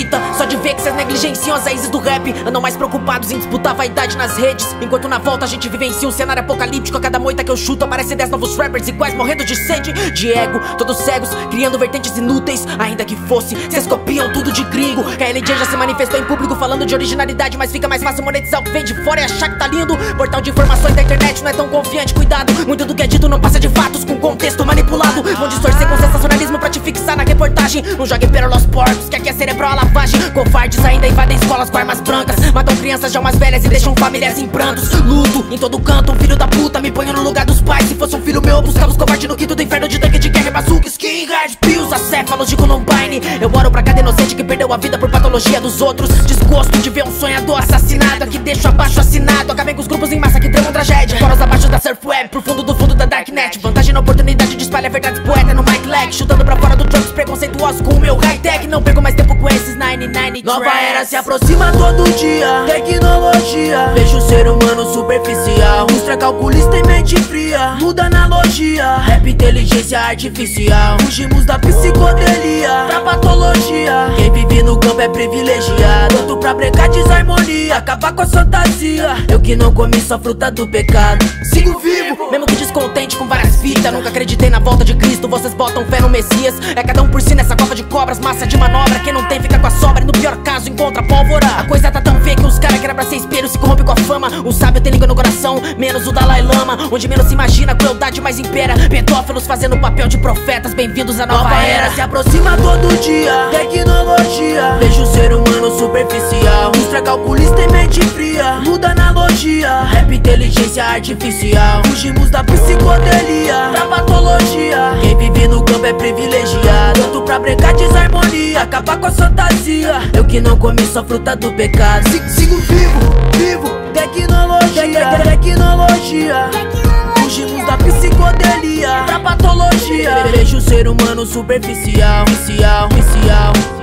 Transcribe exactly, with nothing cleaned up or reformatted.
irrita só de ver que cês negligenciam as raízes do rap. Andam mais preocupados em disputar vaidade nas redes, enquanto na volta a gente vivencia um cenário apocalíptico. A cada moita que eu chuto aparecem dez novos rappers iguais morrendo de sede, de ego, todos cegos, criando vertentes inúteis. Ainda que fosse, cês copiam tudo de gringo. A L J já se manifestou em público falando de originalidade, mas fica mais fácil monetizar o que vem de fora e achar que tá lindo. Portal de informações da internet não é tão confiante, cuidado. Muito do que é dito não passa de fatos com contexto manipulado. Vão distorcer com sensacionalismo pra te fixar na reportagem. Não jogue pelos porcos, que aqui é cerebral a lavagem. Covardes ainda invadem escolas com armas brancas, matam crianças já mais velhas e deixam famílias em prantos. Luto em todo canto, um filho da puta me ponho no lugar dos pais. Se fosse um filho meu eu buscava os covardes no quinto do inferno de tanque de guerra, bazuca, skin, hard pills, acéfalos de Columbine. Eu oro pra cada inocente que perdeu a vida por patologia dos outros. Desgosto de ver um sonhador assassinado, aqui deixo abaixo assinado. Acabei com os grupos em massa que tramam tragédia, foros abaixo da surf web, pro fundo do fundo da darknet. Vantagem na oportunidade de espalhar verdades poeta no mic lag, chutando pra fora do trunks preconceituosos com o meu high-tech. Não perco mais tempo com esses noventa e nove Nova tracks. era se aproxima todo dia, tecnologia, vejo o ser humano superficial, indústria calculista e mente fria, muda analogia, rap inteligência artificial. Fugimos da psicodelia pra patologia, quem vive no campo é privilegiado, tanto pra brecar desarmonia, acabar com a fantasia. Eu que não comi só fruta do pecado, sigo vivo, mesmo que descontente com várias fitas. Nunca acreditei na volta de Cristo, vocês botam fé no Messias. É cada um por si nessa cova de cobras, massa de manobra. Quem não tem fica com a sobra e no pior caso encontra pólvora. A coisa tá tão feia que os caras querem pra ser espelho se corrompe com a fama. O sábio tem língua no coração, menos o Dalai Lama. Onde menos se imagina, a crueldade mais impera. Pedófilos fazendo o papel de profetas, bem-vindos à nova, Nova era. era se aproxima todo dia, tecnologia, vejo o ser humano superficial, indústria calculista e mente fria, muda analogia, rap inteligência artificial. Fugimos da psicodelia pra patologia, quem vive no campo é privilegiado, tanto pra brecar desarmonia, acabar com a fantasia. Eu que não comi só fruta do pecado, sigo, sigo vivo, vivo, tecnologia, te- tecnologia. Fugimos da psicodelia pra patologia, vejo o ser humano superficial, oficial, oficial.